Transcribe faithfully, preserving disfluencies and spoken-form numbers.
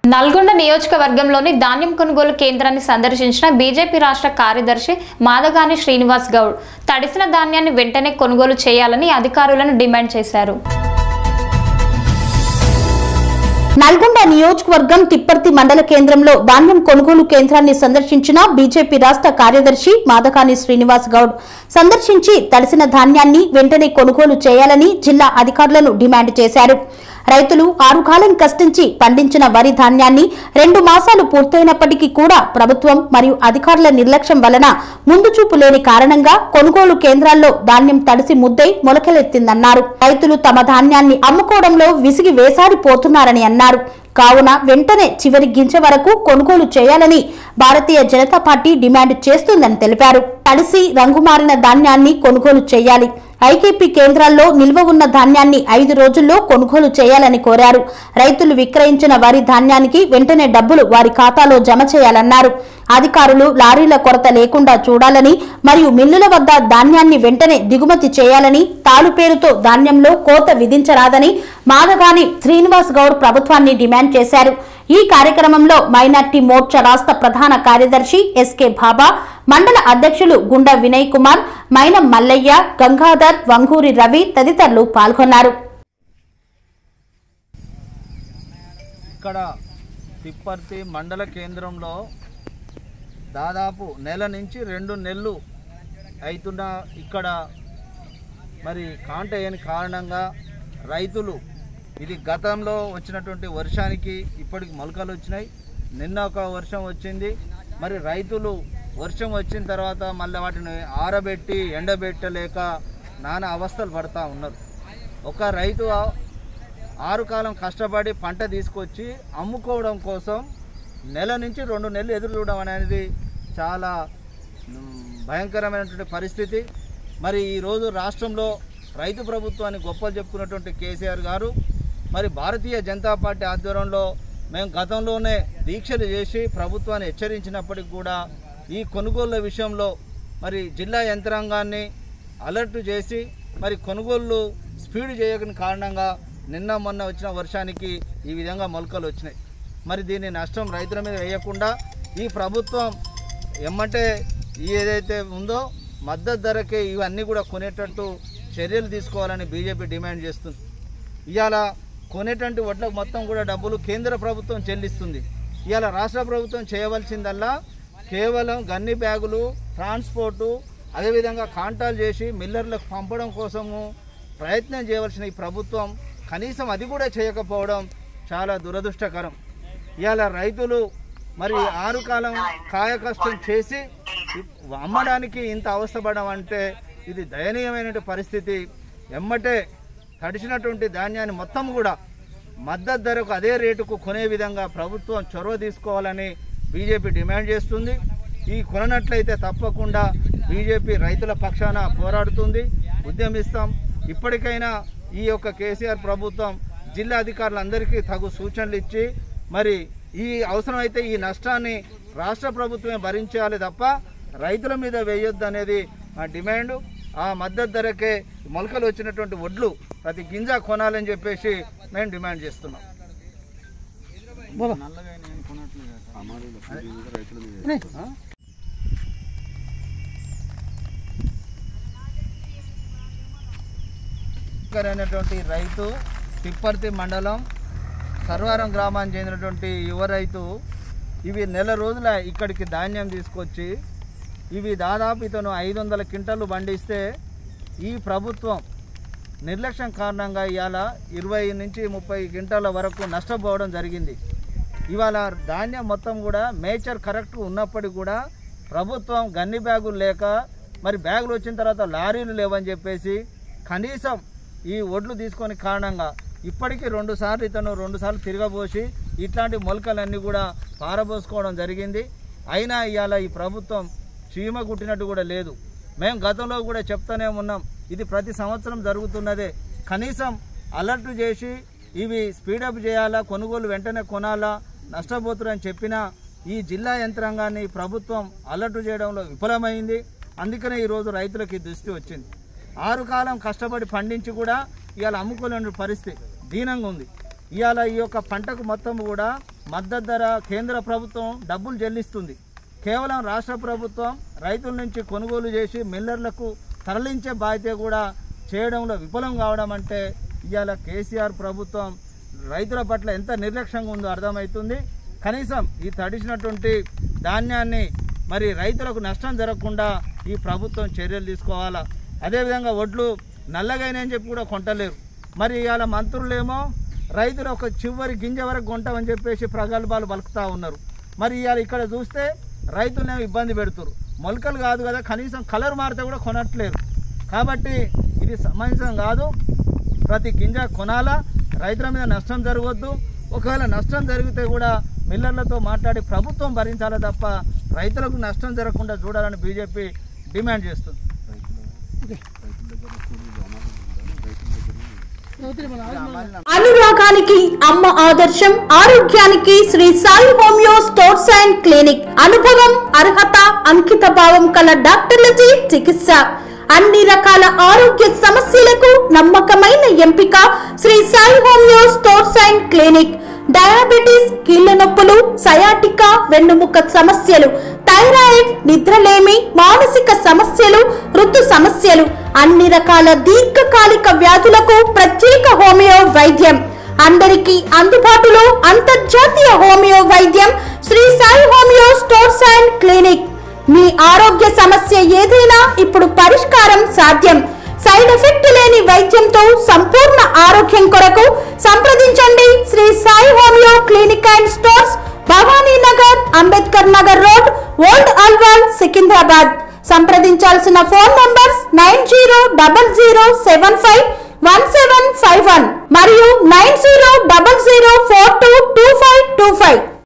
నల్గొండ నియోజకవర్గంలోని ధాన్యం కొనుగోలు కేంద్రాన్ని సందర్శించిన బీజేపీ రాష్ట్ర కార్యదర్శి మాదగాని శ్రీనివాస్ గౌడ్ తడిసిన ధాన్యాన్ని వెంటనే కొనుగోలు చేయాలని అధికారులను డిమాండ్ చేశారు. నల్గొండ నియోజకవర్గం తిప్పర్తి మండల కేంద్రంలో ధాన్యం కొనుగోలు కేంద్రాన్ని సందర్శించిన బీజేపీ రాష్ట్ర కార్యదర్శి మాదగాని శ్రీనివాస్ గౌడ్ సందర్శించి తడిసిన ధాన్యాన్ని వెంటనే కొనుగోలు చేయాలని జిల్లా అధికారులను డిమాండ్ చేశారు. రైతులు ఆరు కాలం కష్టించి పండించిన వరి ధాన్యాన్ని రెండు మాసాలు పూర్తయినప్పటికీ కూడా ప్రభుత్వం మరియు అధికారుల నిర్లక్ష్యం వలన ముందు చూపు లేని కారణంగా కొనుగోలు కేంద్రాల్లో ధాన్యం తడిసి ముద్దై మొలకెలెత్తిందన్నారు. రైతులు తమ ధాన్యాన్ని అమ్ముకోవడంలో విసిగి వేసారిపోతున్నారని అన్నారు. కావున వెంటనే చివరి గింజ వరకు కొనుగోలు చేయాలని భారతీయ జనతా పార్టీ డిమాండ్ చేస్తుందని తెలిపారు. తడిసి రంగుమారిన ధాన్యాన్ని కొనుగోలు చేయాలి. ఐకేపీ కేంద్రాల్లో నిల్వ ఉన్న ధాన్యాన్ని ఐదు రోజుల్లో కొనుగోలు చేయాలని కోరారు. రైతులు విక్రయించిన వరి ధాన్యానికి వెంటనే డబ్బులు వారి ఖాతాలో జమ చేయాలన్నారు. అధికారులు లారీల కొరత లేకుండా చూడాలని మరియు మిల్లుల వద్ద ధాన్యాన్ని వెంటనే దిగుమతి చేయాలని, తాలు పేరుతో ధాన్యంలో కోత విధించరాదని మాదగాని శ్రీనివాస్ గౌడ్ ప్రభుత్వాన్ని డిమాండ్ చేశారు. ఈ కార్యక్రమంలో మైనార్టీ మోర్చా రాష్ట్ర ప్రధాన కార్యదర్శి ఎస్కే బాబా, మండల అధ్యక్షులు గుండా వినయ్ కుమార్, మైనం మల్లయ్య, గంగాధర్, వంగూరి రవి తదితరులు పాల్గొన్నారు. ఇక్కడ తిప్పర్తి మండల కేంద్రంలో దాదాపు నెల నుంచి రెండు నెలలు అవుతున్న ఇక్కడ మరి కాంట అయిన కారణంగా రైతులు ఇది గతంలో వచ్చినటువంటి వర్షానికి ఇప్పటికి మొలకలు వచ్చినాయి. నిన్న ఒక వర్షం వచ్చింది. మరి రైతులు వర్షం వచ్చిన తర్వాత మళ్ళీ వాటిని ఆరబెట్టి ఎండబెట్టలేక నానా అవస్థలు పడుతూ ఉన్నారు. ఒక రైతు ఆరు కాలం కష్టపడి పంట తీసుకొచ్చి అమ్ముకోవడం కోసం నెల నుంచి రెండు నెలలు ఎదురు చూడడం అనేది చాలా భయంకరమైనటువంటి పరిస్థితి. మరి ఈరోజు రాష్ట్రంలో రైతు ప్రభుత్వాన్ని గొప్పలు చెప్పుకున్నటువంటి కేసీఆర్ గారు మరి భారతీయ జనతా పార్టీ ఆధ్వర్యంలో మేము గతంలోనే దీక్షలు చేసి ప్రభుత్వాన్ని హెచ్చరించినప్పటికి కూడా ఈ కొనుగోళ్ల విషయంలో మరి జిల్లా యంత్రాంగాన్ని అలర్ట్ చేసి మరి కొనుగోళ్లు స్పీడ్ చేయని కారణంగా నిన్న మొన్న వచ్చిన వర్షానికి ఈ విధంగా మొలకలు వచ్చినాయి. మరి దీన్ని నష్టం రైతుల మీద వేయకుండా ఈ ప్రభుత్వం ఎమ్మంటే ఏదైతే ఉందో మద్దతు ధరకే ఇవన్నీ కూడా కొనేటట్టు చర్యలు తీసుకోవాలని బీజేపీ డిమాండ్ చేస్తుంది. ఇవాళ కొనేటువంటి వడ్లకు మొత్తం కూడా డబ్బులు కేంద్ర ప్రభుత్వం చెల్లిస్తుంది. ఇవాళ రాష్ట్ర ప్రభుత్వం చేయవలసిందల్లా కేవలం గన్ని బ్యాగులు, ట్రాన్స్పోర్టు, అదేవిధంగా కాంటాలు చేసి మిల్లర్లకు పంపడం కోసము ప్రయత్నం చేయవలసిన ఈ ప్రభుత్వం కనీసం అది కూడా చేయకపోవడం చాలా దురదృష్టకరం. ఇవాళ రైతులు మరి ఆరు కాలం కాయ కష్టం చేసి అమ్మడానికి ఇంత అవస్థపడడం అంటే ఇది దయనీయమైనటువంటి పరిస్థితి. ఎమ్మటే తడిసినటువంటి ధాన్యాన్ని మొత్తం కూడా మద్దతు ధరకు అదే రేటుకు కొనే విధంగా ప్రభుత్వం చొరవ తీసుకోవాలని బీజేపీ డిమాండ్ చేస్తుంది. ఈ కొననట్లయితే తప్పకుండా బీజేపీ రైతుల పక్షాన పోరాడుతుంది, ఉద్యమిస్తాం. ఇప్పటికైనా ఈ యొక్క కేసీఆర్ ప్రభుత్వం జిల్లా అధికారులందరికీ తగు సూచనలు ఇచ్చి మరి ఈ అవసరమైతే ఈ నష్టాన్ని రాష్ట్ర ప్రభుత్వమే భరించాలి తప్ప రైతుల మీద వేయొద్దు అనేది మా డిమాండ్. ఆ మద్దతు ధరకే మొలకలు వచ్చినటువంటి వడ్లు ప్రతి గింజ కొనాలని చెప్పేసి మేము డిమాండ్ చేస్తున్నాం. అయినటువంటి రైతు తిప్పర్తి మండలం సర్వారం గ్రామానికి చెందినటువంటి యువ రైతు ఇవి నెల రోజుల ఇక్కడికి ధాన్యం తీసుకొచ్చి ఇవి దాదాపు ఇతను ఐదు వందల క్వింటాలు పండిస్తే ఈ ప్రభుత్వం నిర్లక్ష్యం కారణంగా ఇవాళ ఇరవై నుంచి ముప్పై క్వింటాల వరకు నష్టపోవడం జరిగింది. ఇవాళ ధాన్యం మొత్తం కూడా మేచర్ కరెక్ట్ ఉన్నప్పటికీ కూడా ప్రభుత్వం గన్ని బ్యాగులు లేక మరి బ్యాగులు వచ్చిన తర్వాత లారీలు లేవని చెప్పేసి కనీసం ఈ ఒడ్లు తీసుకొని కారణంగా ఇప్పటికీ రెండు సార్లు ఇతను రెండు సార్లు తిరగబోసి ఇట్లాంటి మొలకలన్నీ కూడా పారబోసుకోవడం జరిగింది. అయినా ఇవాళ ఈ ప్రభుత్వం చీమ కుట్టినట్టు కూడా లేదు. మేము గతంలో కూడా చెప్తూనే ఉన్నాం, ఇది ప్రతి సంవత్సరం జరుగుతున్నదే. కనీసం అలర్ట్ చేసి ఇవి స్పీడప్ చేయాలా, కొనుగోలు వెంటనే కొనాలా, నష్టపోతురని చెప్పినా ఈ జిల్లా యంత్రాంగాన్ని ప్రభుత్వం అలర్ట్ చేయడంలో విఫలమైంది. అందుకనే ఈరోజు రైతులకు ఈ దృష్టి వచ్చింది. ఆరు కాలం కష్టపడి పండించి కూడా ఇవాళ అమ్ముకోలేని పరిస్థితి దీనంగా ఉంది. ఇవాళ ఈ యొక్క పంటకు మొత్తం కూడా మద్దతు ధర కేంద్ర ప్రభుత్వం డబ్బులు చెల్లిస్తుంది. కేవలం రాష్ట్ర ప్రభుత్వం రైతుల నుంచి కొనుగోలు చేసి మిల్లర్లకు తరలించే బాధ్యత కూడా చేయడంలో విఫలం కావడం అంటే ఇవాళ కేసీఆర్ ప్రభుత్వం రైతుల పట్ల ఎంత నిర్లక్ష్యంగా ఉందో అర్థమవుతుంది. కనీసం ఈ తడిసినటువంటి ధాన్యాన్ని మరి రైతులకు నష్టం జరగకుండా ఈ ప్రభుత్వం చర్యలు తీసుకోవాలా. అదేవిధంగా వడ్లు నల్లగైనాయని చెప్పి కూడా కొంటలేరు. మరి ఇవాళ మంత్రులేమో రైతులు ఒక చివరి గింజ వరకు కొంటామని చెప్పేసి ప్రగల్భాలు పలుకుతూ ఉన్నారు. మరి ఇవాళ ఇక్కడ చూస్తే రైతులనేమో ఇబ్బంది పెడుతున్నారు. మొలకలు కాదు కదా, కనీసం కలర్ మారితే కూడా కొనట్లేరు. కాబట్టి ఇది సమంజసం కాదు. ప్రతి గింజ కొనాలా, రైతుల మీద నష్టం జరగవద్దు. ఒకవేళ నష్టం జరిగితే కూడా మిల్లర్లతో మాట్లాడి ప్రభుత్వం భరించాలి తప్ప రైతులకు నష్టం జరగకుండా చూడాలని బీజేపీ డిమాండ్ చేస్తుంది. అనురాగానికి అమ్మ ఆదర్శం, ఆరోగ్యానికి Sri Sai homeo stores and clinic. అనుభవం, అర్హత, అంకిత భావం కల డాక్టర్లచే చికిత్స. అన్ని రకాల ఆరోగ్య సమస్యలకు నమ్మకమైన ఎంపిక Sri Sai homeo stores and clinic. Diabetes, కీళ్ల నొప్పులు, సయాటికా, వెన్నుముక సమస్యలు, థైరాయిడ్, నిద్రలేమి, మానసిక సమస్యలు, ఋతు సమస్యలు, అన్ని రకాల దీర్ఘకాలిక వ్యాధులకు ప్రత్యేక హోమియో వైద్యం. అందరికీ అందుబాటులో అంతర్జాతీయ హోమియో వైద్యం Sri Sai homeo stores and clinic. మీ ఆరోగ్య సమస్య ఏదైనా ఇప్పుడు పరిష్కారం సాధ్యం. సైడ్ ఎఫెక్ట్ లేని వైద్యంతో సంపూర్ణ ఆరోగ్యం కొరకు సంప్రదించండి Sri Sai homeo clinic and stores, Bhavani Nagar, Ambedkar Nagar road, old Alwal, Secunderabad. సంప్రదించాల్సిన phone numbers nine zero double zero seven five one seven five one మరియు nine zero double zero four two two five two five.